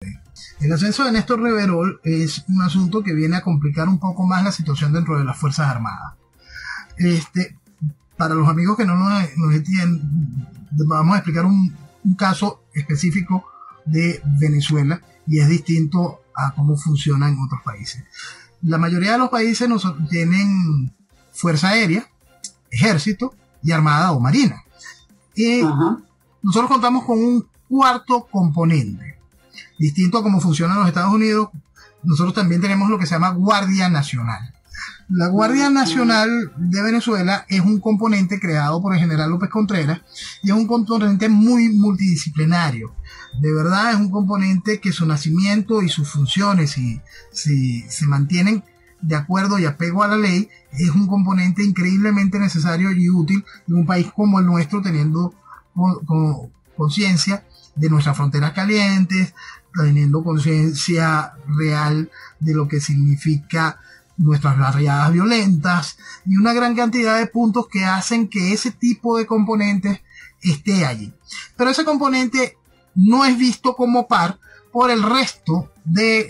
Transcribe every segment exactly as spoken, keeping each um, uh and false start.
El ascenso de Néstor Reverol es un asunto que viene a complicar un poco más la situación dentro de las Fuerzas Armadas. Este, para los amigos que no nos, nos entienden, vamos a explicar un, un caso específico de Venezuela y es distinto a cómo funciona en otros países. La mayoría de los países nos, tienen Fuerza Aérea, Ejército y Armada o Marina. Y uh-huh. nosotros contamos con un cuarto componente. Distinto a cómo funciona en los Estados Unidos, nosotros también tenemos lo que se llama Guardia Nacional. La Guardia Nacional de Venezuela es un componente creado por el general López Contreras y es un componente muy multidisciplinario. De verdad es un componente que su nacimiento y sus funciones, si, si se mantienen de acuerdo y apego a la ley, es un componente increíblemente necesario y útil en un país como el nuestro, teniendo conciencia de nuestras fronteras calientes, teniendo conciencia real de lo que significa nuestras barriadas violentas y una gran cantidad de puntos que hacen que ese tipo de componentes esté allí. Pero ese componente no es visto como par por el resto de,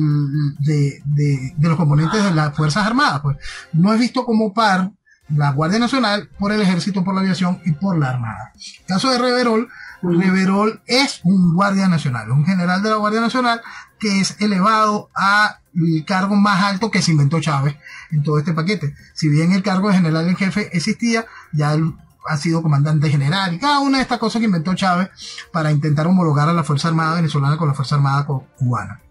de, de, de los componentes de las Fuerzas Armadas. Pues no es visto como par la Guardia Nacional por el Ejército, por la Aviación y por la Armada. En el caso de Reverol, Reverol es un guardia nacional, un general de la Guardia Nacional que es elevado al cargo más alto que se inventó Chávez en todo este paquete. Si bien el cargo de general en jefe existía, ya él ha sido comandante general y cada una de estas cosas que inventó Chávez para intentar homologar a la Fuerza Armada venezolana con la Fuerza Armada cubana.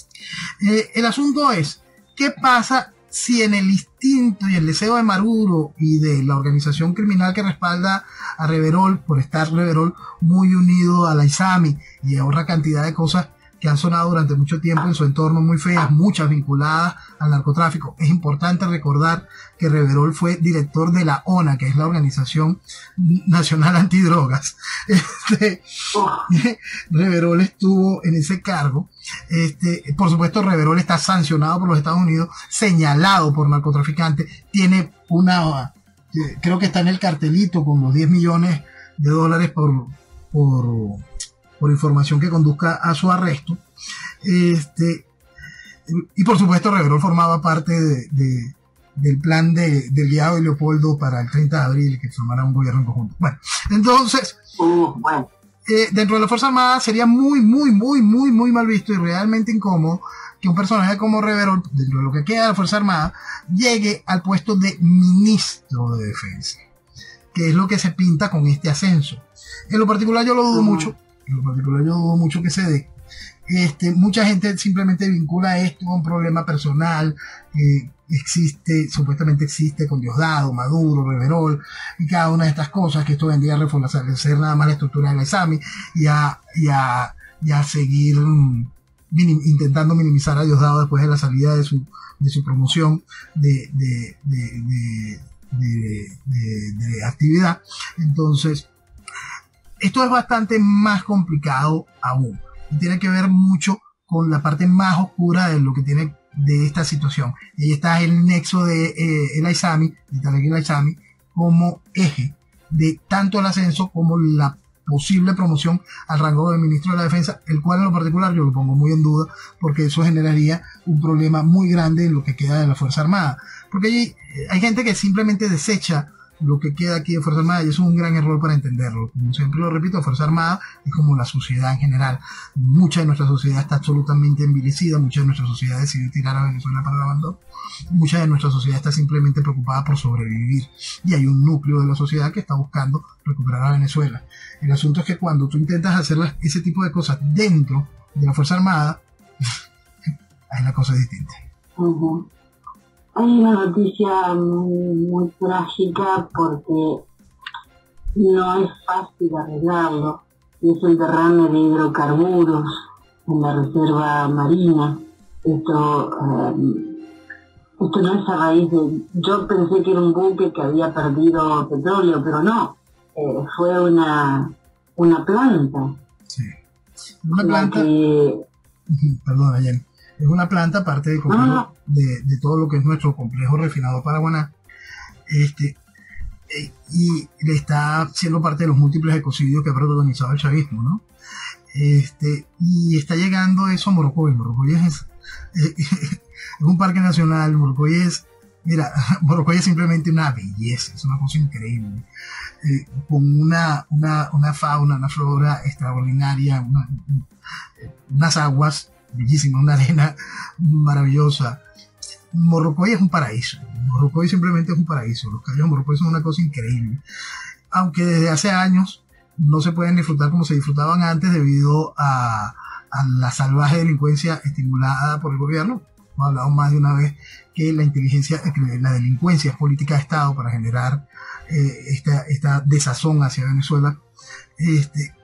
Eh, el asunto es, ¿qué pasa si en el instinto y el deseo de Maduro y de la organización criminal que respalda a Reverol, por estar Reverol muy unido a la ISAMI y a otra cantidad de cosas que han sonado durante mucho tiempo en su entorno muy feas, muchas vinculadas al narcotráfico? Es importante recordar que Reverol fue director de la O N A, que es la Organización Nacional Antidrogas. Este, Reverol estuvo en ese cargo. Este, por supuesto, Reverol está sancionado por los Estados Unidos, señalado por narcotraficantes, tiene una, creo que está en el cartelito con los diez millones de dólares por, por, por información que conduzca a su arresto. Este, y por supuesto, Reverol formaba parte de, de, del plan de, del Guiado y Leopoldo para el treinta de abril, que formara un gobierno en conjunto. Bueno, entonces, uh, bueno. Eh, dentro de la Fuerza Armada sería muy, muy, muy, muy, muy mal visto y realmente incómodo que un personaje como Reverol, dentro de lo que queda de la Fuerza Armada, llegue al puesto de ministro de Defensa, que es lo que se pinta con este ascenso. En lo particular yo lo dudo uh-huh. mucho, en lo particular yo dudo mucho que se dé. Este, mucha gente simplemente vincula esto a un problema personal, eh, existe, supuestamente existe con Diosdado, Maduro, Reverol y cada una de estas cosas, que esto vendría a refortalecer nada más la estructura de la ISAMI y a, y a, y a seguir minim, intentando minimizar a Diosdado después de la salida de su, de su promoción de, de, de, de, de, de, de actividad. Entonces, esto es bastante más complicado aún. Tiene que ver mucho con la parte más oscura de lo que tiene de esta situación. Y ahí está el nexo de eh, el ISAMI, de Tarek el ISAMI, como eje de tanto el ascenso como la posible promoción al rango de ministro de la Defensa, el cual en lo particular yo lo pongo muy en duda, porque eso generaría un problema muy grande en lo que queda de la Fuerza Armada. Porque hay, hay gente que simplemente desecha lo que queda aquí de Fuerza Armada y eso es un gran error para entenderlo. Como siempre lo repito, Fuerza Armada es como la sociedad en general. Mucha de nuestra sociedad está absolutamente envilecida, mucha de nuestra sociedad decidió tirar a Venezuela para el abandono, mucha de nuestra sociedad está simplemente preocupada por sobrevivir y hay un núcleo de la sociedad que está buscando recuperar a Venezuela. El asunto es que cuando tú intentas hacer ese tipo de cosas dentro de la Fuerza Armada, ahí la cosa es distinta. Uh-huh. Hay una noticia muy, muy trágica porque no es fácil arreglarlo, y es el derrame de hidrocarburos en la reserva marina. Esto, eh, esto no es a raíz de... Yo pensé que era un buque que había perdido petróleo, pero no, eh, fue una, una planta. Sí, una planta... Que... Perdón, Jen. Es una planta, aparte de, ah. de, de todo lo que es nuestro complejo refinado Paraguaná, este, eh, y le está siendo parte de los múltiples ecocidios que ha protagonizado el chavismo, ¿no? Este, y está llegando eso a Morrocoy. Morrocoy es, es, es un parque nacional. Morrocoy es, mira, Morrocoy es simplemente una belleza, es una cosa increíble. Eh, con una, una, una fauna, una flora extraordinaria, una, unas aguas bellísimas, una arena maravillosa. Morrocoy es un paraíso. Morrocoy simplemente es un paraíso. Los cayos de Morrocoy son una cosa increíble. Aunque desde hace años no se pueden disfrutar como se disfrutaban antes debido a, a la salvaje delincuencia estimulada por el gobierno. Hemos hablado más de una vez que la inteligencia, que la delincuencia es política de Estado para generar eh, esta, esta desazón hacia Venezuela. Este,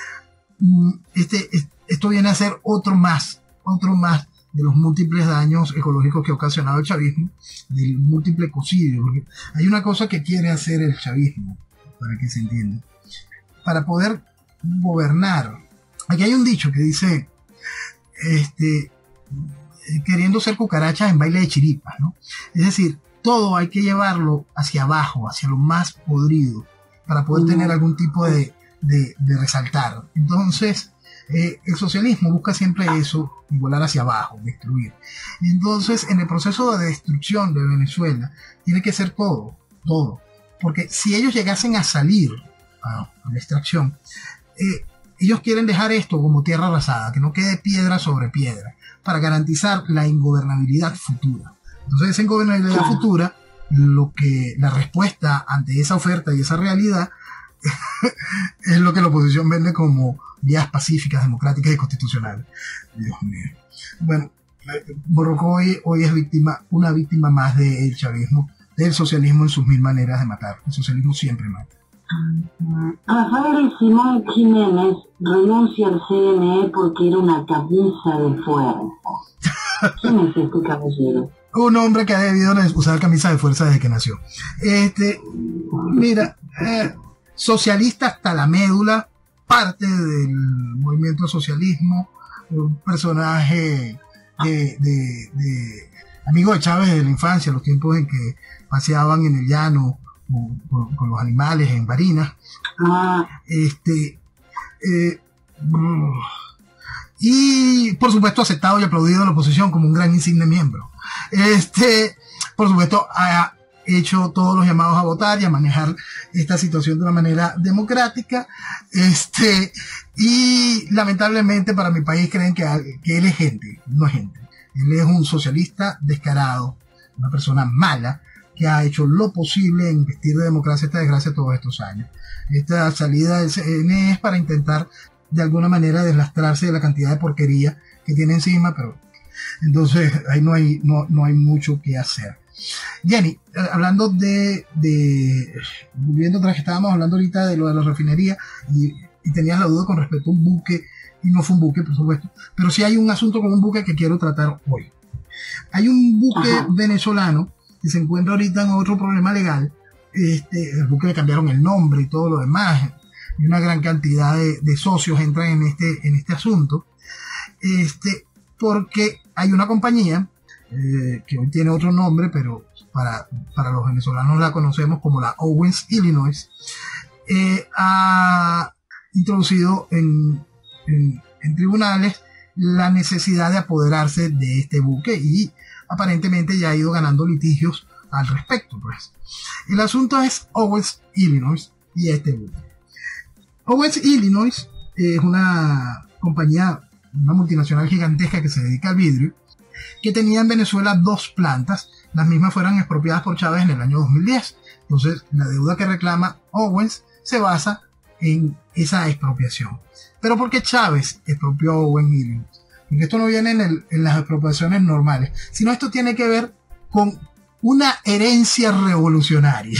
este, esto viene a ser otro más, otro más de los múltiples daños ecológicos que ha ocasionado el chavismo, del múltiple ecocidio, porque hay una cosa que quiere hacer el chavismo, para que se entienda, para poder gobernar. Aquí hay un dicho que dice, este, queriendo ser cucarachas en baile de chiripas, ¿no? Es decir, todo hay que llevarlo hacia abajo, hacia lo más podrido, para poder tener algún tipo de, de, de resaltar. Entonces, Eh, el socialismo busca siempre eso, volar hacia abajo, destruir. Y entonces, en el proceso de destrucción de Venezuela, tiene que ser todo, todo. Porque si ellos llegasen a salir a, a la extracción, eh, ellos quieren dejar esto como tierra arrasada, que no quede piedra sobre piedra, para garantizar la ingobernabilidad futura. Entonces, esa ingobernabilidad futura, lo que la respuesta ante esa oferta y esa realidad es lo que la oposición vende como vías pacíficas, democráticas y constitucionales. Dios mío. Bueno, Morrocoy hoy es víctima, una víctima más del chavismo, del socialismo en sus mil maneras de matar. El socialismo siempre mata. Rafael Simón Jiménez renuncia al C N E porque era una camisa de fuerza. ¿Quién es este caballero? Un hombre que ha debido usar camisa de fuerza desde que nació. Este, mira, eh, socialista hasta la médula, parte del movimiento socialismo, un personaje de, de, de amigo de Chávez de la infancia, los tiempos en que paseaban en el llano con, con, con los animales en Barinas. Ah. Este, eh, y por supuesto aceptado y aplaudido en la oposición como un gran insigne miembro. Este, por supuesto, ha hecho todos los llamados a votar y a manejar esta situación de una manera democrática. Este, y lamentablemente para mi país creen que, que él es gente, no es gente. Él es un socialista descarado, una persona mala, que ha hecho lo posible en vestir de democracia esta desgracia todos estos años. Esta salida del C N E es para intentar de alguna manera deslastrarse de la cantidad de porquería que tiene encima, pero entonces ahí no hay, no, no hay mucho que hacer. Jenny, hablando de, de volviendo atrás, que estábamos hablando ahorita de lo de la refinería y, y tenías la duda con respecto a un buque, y no fue un buque por supuesto, pero sí hay un asunto con un buque que quiero tratar hoy. Hay un buque Ajá. venezolano que se encuentra ahorita en otro problema legal. Este, el buque le cambiaron el nombre y todo lo demás, y una gran cantidad de, de socios entran en este, en este asunto, este, porque hay una compañía Eh, que hoy tiene otro nombre, pero para, para los venezolanos la conocemos como la Owens Illinois, eh, ha introducido en, en, en tribunales la necesidad de apoderarse de este buque y aparentemente ya ha ido ganando litigios al respecto. Pues. El asunto es Owens Illinois y este buque. Owens Illinois es una compañía, una multinacional gigantesca que se dedica al vidrio, que tenía en Venezuela dos plantas, las mismas fueron expropiadas por Chávez en el año dos mil diez. Entonces, la deuda que reclama Owens se basa en esa expropiación. Pero ¿por qué Chávez expropió a Owens Illinois? Porque esto no viene en, el, en las expropiaciones normales, sino esto tiene que ver con una herencia revolucionaria.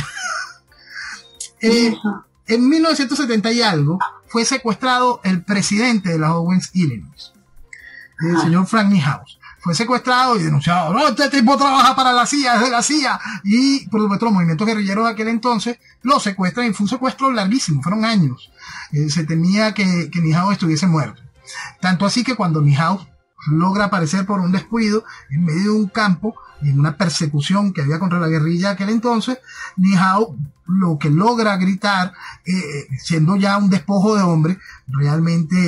eh, en mil novecientos setenta y algo fue secuestrado el presidente de la Owens Illinois, el señor Frank Nihouse. Fue secuestrado y denunciado. No, este tipo trabaja para la C I A, es de la C I A. Y por supuesto los movimientos guerrilleros de aquel entonces lo secuestran y fue un secuestro larguísimo, fueron años. Eh, se temía que, que Nihouse estuviese muerto. Tanto así que cuando Nihouse logra aparecer por un descuido en medio de un campo, en una persecución que había contra la guerrilla de aquel entonces, Nihouse lo que logra gritar, eh, siendo ya un despojo de hombre, realmente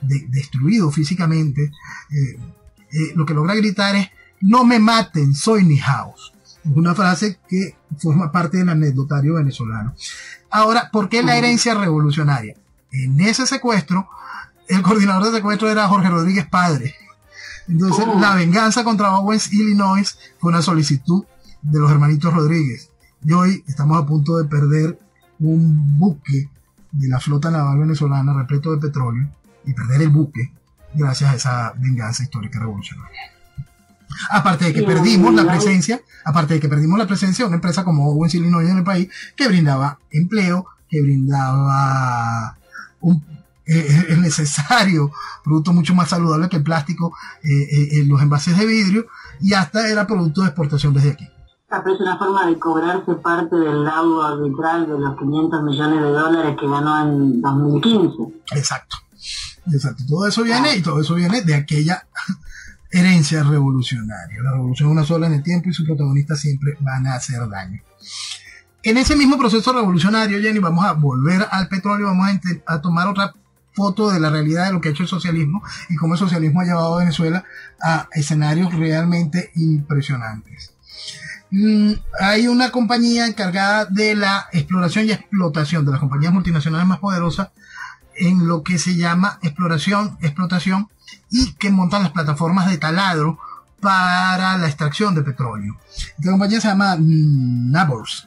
de, destruido físicamente, eh, eh, lo que logra gritar es: no me maten, soy Nijaos. Es una frase que forma parte del anecdotario venezolano. Ahora, ¿por qué la herencia revolucionaria? En ese secuestro, el coordinador de secuestro era Jorge Rodríguez Padre. Entonces, oh. la venganza contra Owens, Illinois, fue una solicitud de los hermanitos Rodríguez. Y hoy estamos a punto de perder un buque de la flota naval venezolana repleto de petróleo, y perder el buque gracias a esa venganza histórica revolucionaria. Aparte de que perdimos la presencia, aparte de que perdimos la presencia de una empresa como Owens, Illinois en el país, que brindaba empleo, que brindaba un eh, el necesario producto mucho más saludable que el plástico eh, eh, en los envases de vidrio, y hasta era producto de exportación desde aquí. Pero es una forma de cobrarse parte del laudo arbitral de los quinientos millones de dólares que ganó en dos mil quince. Exacto, exacto. Todo eso viene ah. y todo eso viene de aquella herencia revolucionaria. La revolución es una sola en el tiempo y sus protagonistas siempre van a hacer daño. En ese mismo proceso revolucionario, Jenny, vamos a volver al petróleo, vamos a, a tomar otra foto de la realidad de lo que ha hecho el socialismo y cómo el socialismo ha llevado a Venezuela a escenarios realmente impresionantes. Mm, hay una compañía encargada de la exploración y explotación, de las compañías multinacionales más poderosas en lo que se llama exploración, explotación, y que montan las plataformas de taladro para la extracción de petróleo. Esta compañía se llama mm, Nabors.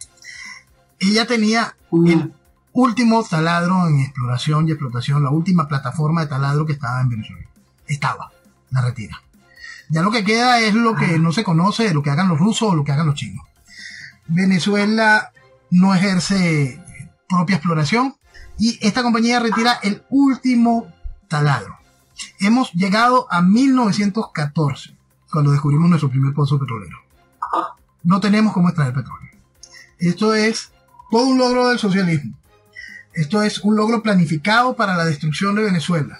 Ella tenía el último taladro en exploración y explotación, la última plataforma de taladro que estaba en Venezuela. Estaba, la retira. Ya lo que queda es lo que no se conoce, lo que hagan los rusos o lo que hagan los chinos. Venezuela no ejerce propia exploración y esta compañía retira el último taladro. Hemos llegado a mil novecientos catorce, cuando descubrimos nuestro primer pozo petrolero. No tenemos cómo extraer petróleo. Esto es todo un logro del socialismo. Esto es un logro planificado para la destrucción de Venezuela.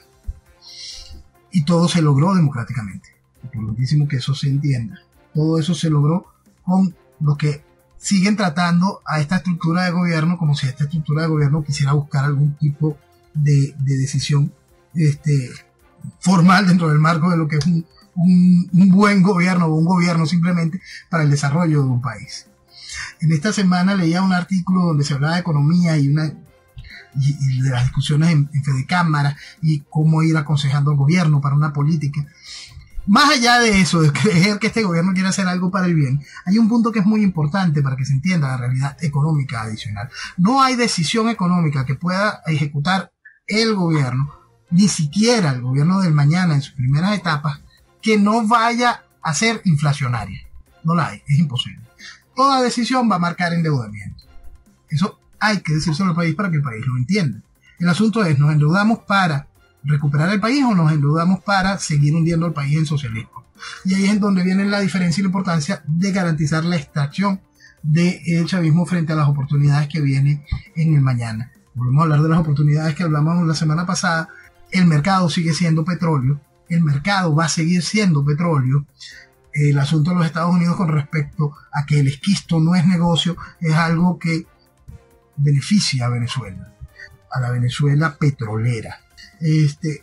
Y todo se logró democráticamente. Importantísimo que eso se entienda. Todo eso se logró con lo que siguen tratando a esta estructura de gobierno como si esta estructura de gobierno quisiera buscar algún tipo de, de decisión este, formal dentro del marco de lo que es un, un, un buen gobierno o un gobierno simplemente para el desarrollo de un país. En esta semana leía un artículo donde se hablaba de economía y una y, y de las discusiones en, en Fedecámara y cómo ir aconsejando al gobierno para una política. Más allá de eso, de creer que este gobierno quiere hacer algo para el bien, hay un punto que es muy importante para que se entienda la realidad económica adicional. No hay decisión económica que pueda ejecutar el gobierno, ni siquiera el gobierno del mañana en sus primeras etapas, que no vaya a ser inflacionaria. No la hay, es imposible. Toda decisión va a marcar endeudamiento. Eso hay que decírselo al país para que el país lo entienda. El asunto es, ¿nos endeudamos para recuperar el país o nos endeudamos para seguir hundiendo al país en socialismo? Y ahí es donde viene la diferencia y la importancia de garantizar la extracción del chavismo frente a las oportunidades que vienen en el mañana. Volvemos a hablar de las oportunidades que hablamos la semana pasada. El mercado sigue siendo petróleo, el mercado va a seguir siendo petróleo. El asunto de los Estados Unidos con respecto a que el esquisto no es negocio es algo que beneficia a Venezuela, a la Venezuela petrolera. Este,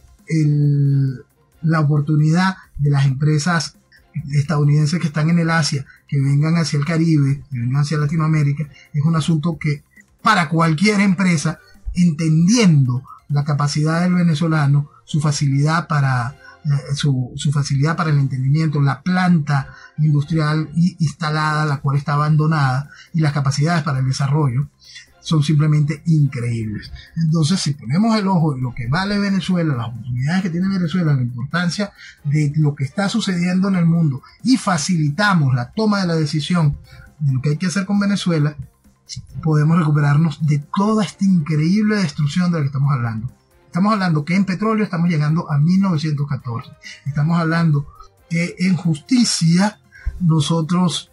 el, la oportunidad de las empresas estadounidenses que están en el Asia, que vengan hacia el Caribe, que vengan hacia Latinoamérica, es un asunto que para cualquier empresa, entendiendo la capacidad del venezolano, su facilidad para eh, su, su facilidad para el entendimiento, la planta industrial instalada, la cual está abandonada, y las capacidades para el desarrollo, son simplemente increíbles. Entonces, si ponemos el ojo en lo que vale Venezuela, las oportunidades que tiene Venezuela, la importancia de lo que está sucediendo en el mundo, y facilitamos la toma de la decisión de lo que hay que hacer con Venezuela, podemos recuperarnos de toda esta increíble destrucción de la que estamos hablando. Estamos hablando que en petróleo estamos llegando a mil novecientos catorce. Estamos hablando que en justicia nosotros...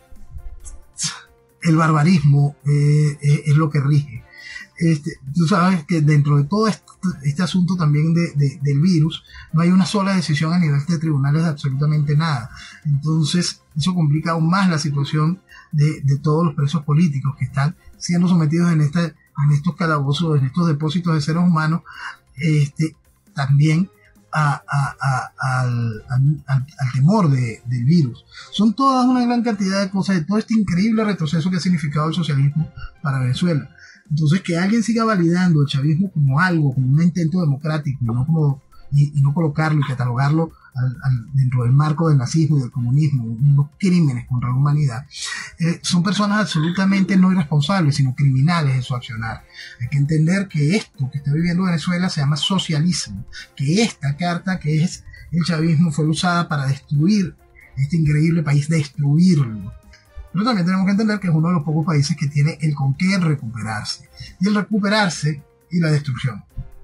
el barbarismo eh, eh, es lo que rige. Este, tú sabes que dentro de todo este, este asunto también de, de, del virus, no hay una sola decisión a nivel de tribunales de absolutamente nada. Entonces, eso complica aún más la situación de, de todos los presos políticos que están siendo sometidos en, esta, en estos calabozos, en estos depósitos de seres humanos, este, también a, a, a, al, al, al temor de, del virus. Son todas una gran cantidad de cosas, de todo este increíble retroceso que ha significado el socialismo para Venezuela. Entonces, que alguien siga validando el chavismo como algo, como un intento democrático, y no, como, y, y no colocarlo y catalogarlo al, al, dentro del marco del nazismo y del comunismo, unos crímenes contra la humanidad, eh, son personas absolutamente no irresponsables, sino criminales en su accionar. Hay que entender que esto que está viviendo Venezuela se llama socialismo, que esta carta que es el chavismo fue usada para destruir este increíble país, destruirlo. Pero también tenemos que entender que es uno de los pocos países que tiene el con qué recuperarse. Y el recuperarse y la destrucción.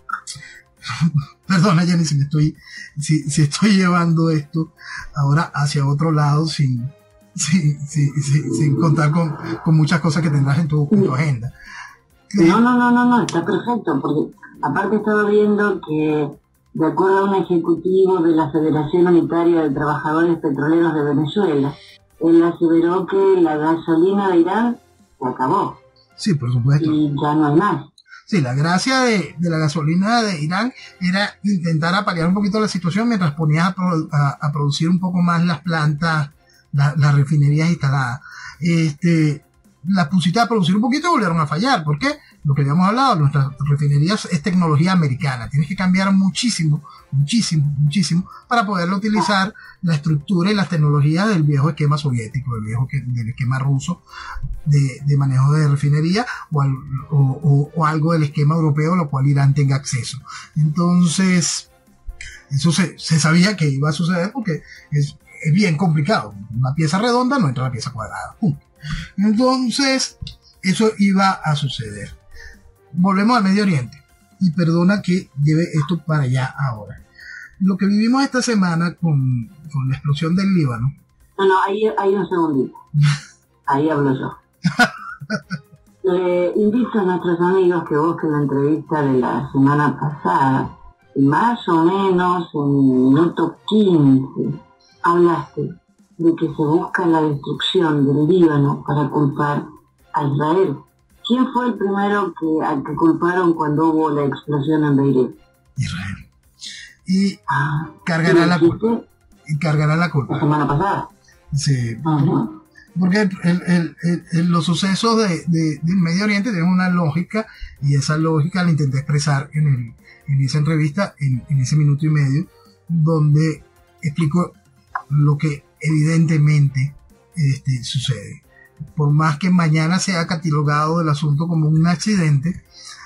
Perdona, Jenny, si me estoy, si, si estoy llevando esto ahora hacia otro lado sin, sin, sin, sin, sin contar con, con muchas cosas que tendrás en tu, en tu agenda. No, no, no, no, no, está perfecto, porque aparte estaba viendo que de acuerdo a un ejecutivo de la Federación Unitaria de Trabajadores Petroleros de Venezuela, él aseveró que la gasolina de Irán se acabó. Sí, por supuesto. Y ya no hay más. Sí, la gracia de, de la gasolina de Irán era intentar apalear un poquito la situación mientras ponía a, pro, a, a producir un poco más las plantas, la, las refinerías instaladas. Este, las pusiste a producir un poquito y volvieron a fallar. ¿Por qué? Lo que habíamos hablado, nuestras refinerías es tecnología americana. Tienes que cambiar muchísimo, muchísimo, muchísimo para poderlo utilizar la estructura y las tecnologías del viejo esquema soviético, del viejo del esquema ruso de, de manejo de refinería o, al, o, o, o algo del esquema europeo, a lo cual Irán tenga acceso. Entonces, eso se, se sabía que iba a suceder porque es, es bien complicado. Una pieza redonda no entra en la pieza cuadrada. Punto. Entonces, eso iba a suceder. Volvemos al Medio Oriente. Y perdona que lleve esto para allá ahora. Lo que vivimos esta semana con, con la explosión del Líbano. No, no, ahí hay un segundito. Ahí hablo yo. Le invito a nuestros amigos que busquen la entrevista de la semana pasada. Y más o menos en el minuto quince hablaste de que se busca la destrucción del Líbano para culpar a Israel. ¿Quién fue el primero que, al que culparon cuando hubo la explosión en Beirut? Israel. Y ah, cargará la culpa. Y cargará la culpa. La semana pasada. Sí. Uh-huh. Porque el, el, el, el, los sucesos de, de, del Medio Oriente tienen una lógica, y esa lógica la intenté expresar en, el, en esa entrevista, en, en ese minuto y medio, donde explico lo que evidentemente este, sucede. Por más que mañana se haya catalogado el asunto como un accidente,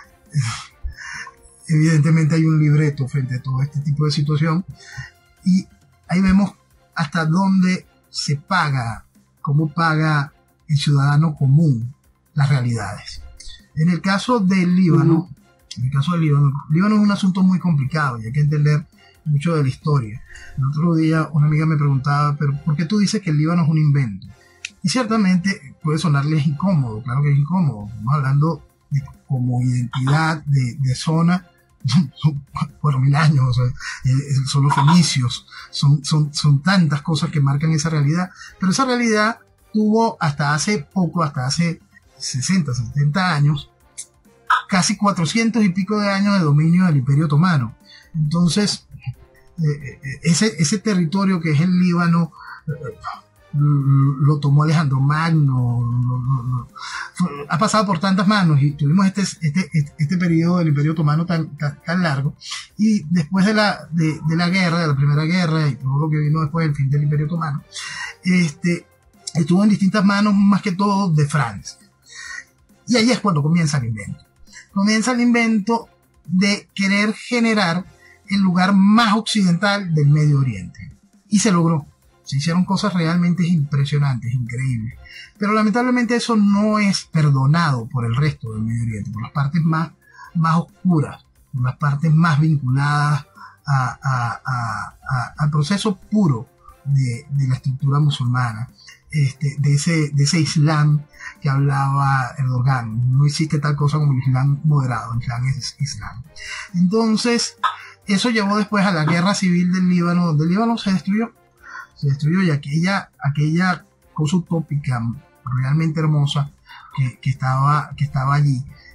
evidentemente hay un libreto frente a todo este tipo de situación, y ahí vemos hasta dónde se paga, cómo paga el ciudadano común las realidades. En el caso del Líbano, en el caso del Líbano, Líbano es un asunto muy complicado y hay que entender mucho de la historia. El otro día una amiga me preguntaba, pero ¿por qué tú dices que el Líbano es un invento? Y ciertamente puede sonarles incómodo, claro que es incómodo. Estamos hablando de como identidad de, de zona, son cuatro mil años, o sea, eh, son los fenicios, son, son, son tantas cosas que marcan esa realidad, pero esa realidad tuvo hasta hace poco, hasta hace sesenta, setenta años, casi cuatrocientos y pico de años de dominio del Imperio Otomano. Entonces, eh, ese, ese territorio que es el Líbano, eh, lo tomó Alejandro Magno, lo, lo, lo, ha pasado por tantas manos y tuvimos este, este, este, este periodo del Imperio Otomano tan, tan, tan largo, y después de la, de, de la guerra, de la primera guerra y todo lo que vino después del fin del Imperio Otomano, este, estuvo en distintas manos, más que todo de Francia, y ahí es cuando comienza el invento comienza el invento de querer generar el lugar más occidental del Medio Oriente, y se logró. Se hicieron cosas realmente impresionantes, increíbles. Pero lamentablemente eso no es perdonado por el resto del Medio Oriente, por las partes más, más oscuras, por las partes más vinculadas a, a, a, a, al proceso puro de, de la estructura musulmana, este, de, ese, de ese Islam que hablaba Erdogan. No existe tal cosa como el Islam moderado, el Islam es Islam. Entonces, eso llevó después a la guerra civil del Líbano, donde el Líbano se destruyó. Se destruyó y aquella, aquella cosa utópica realmente hermosa que, que, estaba, que estaba allí,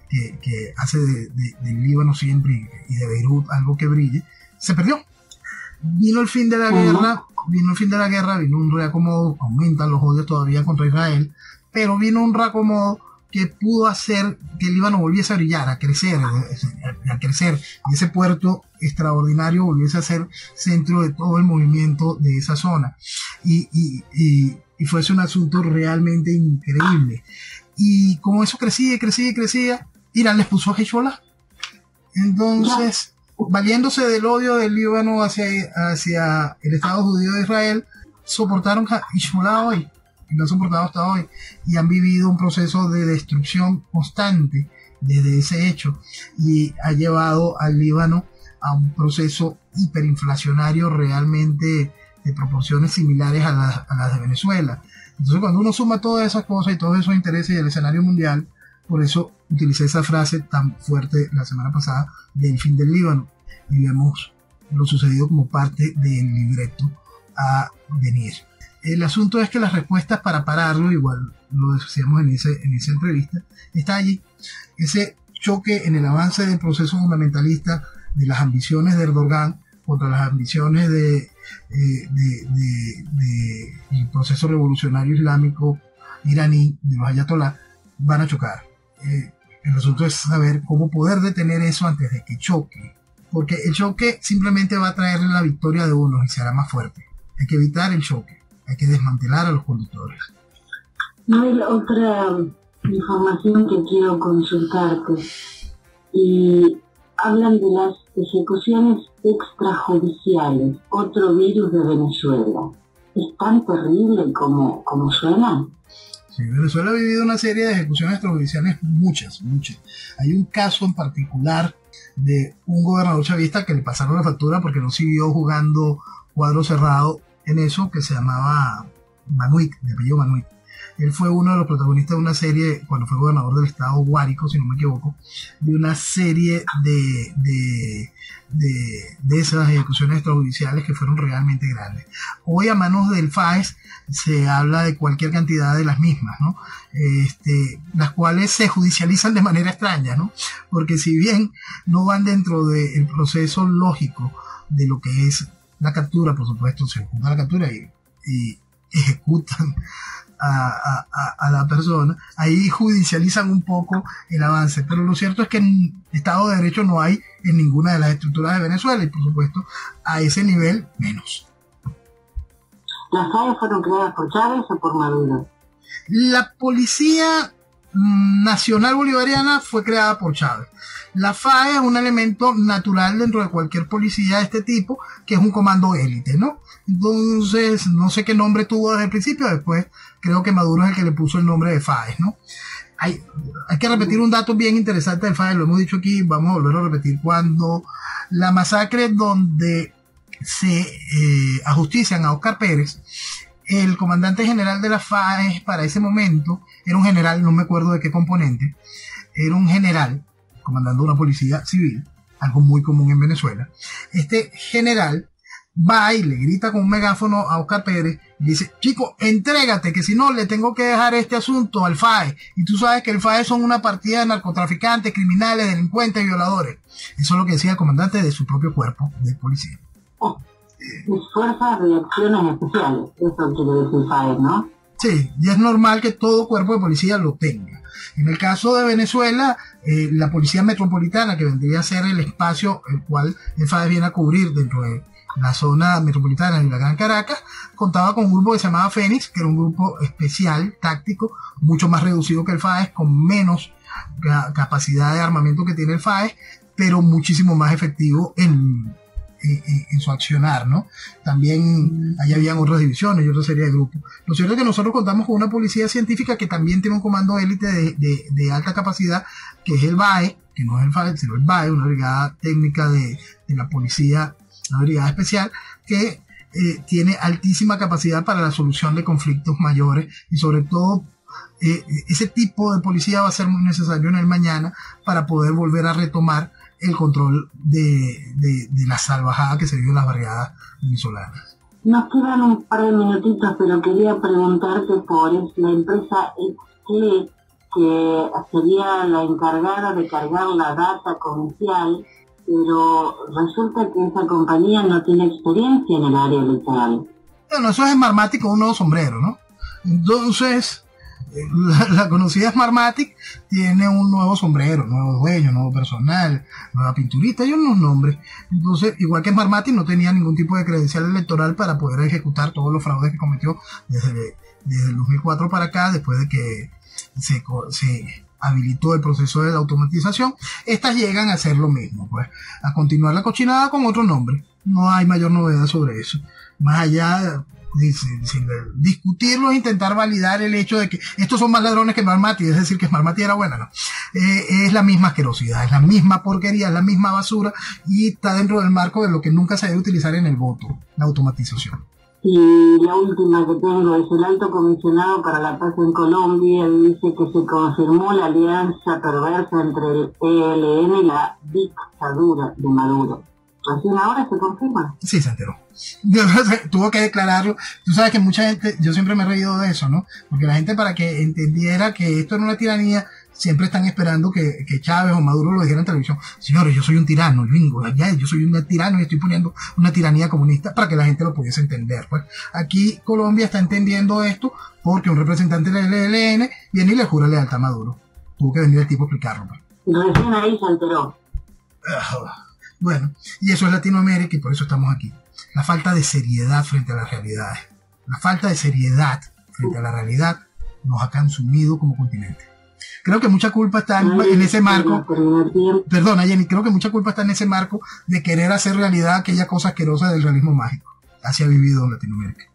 que, que hace de, de, del Líbano siempre y de Beirut algo que brille, se perdió. Vino el fin de la guerra, vino el fin de la guerra, vino un reacomodo, aumentan los odios todavía contra Israel, pero vino un reacomodo que pudo hacer que el Líbano volviese a brillar, a crecer, a crecer, y ese puerto extraordinario volviese a ser centro de todo el movimiento de esa zona. Y, y, y, y fuese un asunto realmente increíble. Y como eso crecía y crecía y crecía, Irán les puso a Hezbollah. Entonces, valiéndose del odio del Líbano hacia, hacia el Estado judío de Israel, soportaron a Hezbollah hoy. Y lo han soportado hasta hoy. Y han vivido un proceso de destrucción constante desde ese hecho. Y ha llevado al Líbano a un proceso hiperinflacionario realmente de proporciones similares a, la, a las de Venezuela. Entonces, cuando uno suma todas esas cosas y todos esos intereses y el escenario mundial, por eso utilicé esa frase tan fuerte la semana pasada del fin del Líbano, y vemos lo sucedido como parte del libreto a venir. El asunto es que las respuestas para pararlo, igual lo decíamos en, ese, en esa entrevista, está allí. Ese choque en el avance del proceso fundamentalista de las ambiciones de Erdogan contra las ambiciones de, eh, de, de, de el proceso revolucionario islámico iraní, de los ayatolás, van a chocar. Eh, el asunto es saber cómo poder detener eso antes de que choque, porque el choque simplemente va a traerle la victoria de unos y se hará más fuerte. Hay que evitar el choque, hay que desmantelar a los conductores. No hay otra información que quiero consultarte, y hablan de las ejecuciones extrajudiciales, otro virus de Venezuela. ¿Es tan terrible como, como suena? Sí, Venezuela ha vivido una serie de ejecuciones extrajudiciales, muchas, muchas. Hay un caso en particular de un gobernador chavista que le pasaron la factura porque no siguió jugando cuadro cerrado en eso, que se llamaba Manuik, de apellido Manuik. Él fue uno de los protagonistas de una serie, cuando fue gobernador del estado Guárico, si no me equivoco, de una serie de, de, de, de esas ejecuciones extrajudiciales que fueron realmente grandes. Hoy a manos del F A E S se habla de cualquier cantidad de las mismas, ¿no? Este, las cuales se judicializan de manera extraña, ¿no? Porque si bien no van dentro del proceso lógico de lo que es la captura, por supuesto, se ejecuta la captura y, y ejecutan A, a, a la persona, ahí judicializan un poco el avance, pero lo cierto es que en Estado de Derecho no hay en ninguna de las estructuras de Venezuela, y por supuesto a ese nivel menos. ¿Las F A E fueron creadas por Chávez o por Maduro? La Policía Nacional Bolivariana fue creada por Chávez. La F A E es un elemento natural dentro de cualquier policía de este tipo, que es un comando élite, ¿no? Entonces, no sé qué nombre tuvo desde el principio, después creo que Maduro es el que le puso el nombre de F A E, ¿no? Hay, hay que repetir un dato bien interesante del F A E, lo hemos dicho aquí, vamos a volver a repetir. Cuando la masacre donde se eh, ajustician a Óscar Pérez, el comandante general de la F A E para ese momento era un general, no me acuerdo de qué componente, era un general comandando una policía civil, algo muy común en Venezuela. Este general va y le grita con un megáfono a Óscar Pérez y dice: chico, entrégate, que si no le tengo que dejar este asunto al F A E. Y tú sabes que el F A E son una partida de narcotraficantes, criminales, delincuentes y violadores. Eso es lo que decía el comandante de su propio cuerpo de policía. Oh, eh, fuerzas de acciones especiales, eso quiere decir F A E, ¿no? Sí, y es normal que todo cuerpo de policía lo tenga. En el caso de Venezuela, eh, la policía metropolitana, que vendría a ser el espacio el cual el F A E viene a cubrir dentro de la zona metropolitana de la Gran Caracas, contaba con un grupo que se llamaba Fénix, que era un grupo especial, táctico, mucho más reducido que el F A E, con menos ca capacidad de armamento que tiene el F A E, pero muchísimo más efectivo en, en, en su accionar, ¿no? También ahí habían otras divisiones y otra serie de grupos. Lo cierto es que nosotros contamos con una policía científica que también tiene un comando élite de, de, de alta capacidad, que es el B A E, que no es el F A E, sino el B A E, una brigada técnica de, de la policía, una brigada especial que eh, tiene altísima capacidad para la solución de conflictos mayores, y sobre todo eh, ese tipo de policía va a ser muy necesario en el mañana para poder volver a retomar el control de, de, de la salvajada que se dio en las barriadas venezolanas. Nos quedan un par de minutitos, pero quería preguntarte por la empresa Excle, que sería la encargada de cargar la data comercial, pero resulta que esa compañía no tiene experiencia en el área electoral. Bueno, eso es Smartmatic con un nuevo sombrero, ¿no? Entonces, la, la conocida Smartmatic tiene un nuevo sombrero, nuevo dueño, nuevo personal, nueva pinturita y unos nombres. Entonces, igual que Smartmatic no tenía ningún tipo de credencial electoral para poder ejecutar todos los fraudes que cometió desde, desde el dos mil cuatro para acá, después de que se, se habilitó el proceso de la automatización. Estas llegan a hacer lo mismo, pues, a continuar la cochinada con otro nombre. No hay mayor novedad sobre eso. Más allá de, de, de discutirlo e intentar validar el hecho de que estos son más ladrones que Smartmatic, es decir, que Smartmatic era buena, ¿no? Eh, es la misma asquerosidad, es la misma porquería, es la misma basura y está dentro del marco de lo que nunca se debe utilizar en el voto, la automatización. Y la última que tengo es el alto comisionado para la paz en Colombia, dice que se confirmó la alianza perversa entre el E L N y la dictadura de Maduro. Recién ahora se confirma. Sí, se enteró. Tuvo que declararlo. Tú sabes que mucha gente, yo siempre me he reído de eso, ¿no? Porque la gente, para que entendiera que esto era una tiranía, siempre están esperando que, que Chávez o Maduro lo dijera en televisión. Señores, yo soy un tirano, bingo, ya, yo soy un tirano y estoy poniendo una tiranía comunista para que la gente lo pudiese entender. Pues aquí Colombia está entendiendo esto porque un representante del E L N viene y le jura lealtad a Maduro. Tuvo que venir el tipo a explicarlo. Pues. Recién ahí se enteró. Bueno, y eso es Latinoamérica y por eso estamos aquí. La falta de seriedad frente a las realidades. La falta de seriedad frente a la realidad nos ha consumido como continente. Creo que mucha culpa está en, en ese marco. Perdona, Jenny, creo que mucha culpa está en ese marco de querer hacer realidad aquella cosa asquerosa del realismo mágico. Así ha vivido Latinoamérica.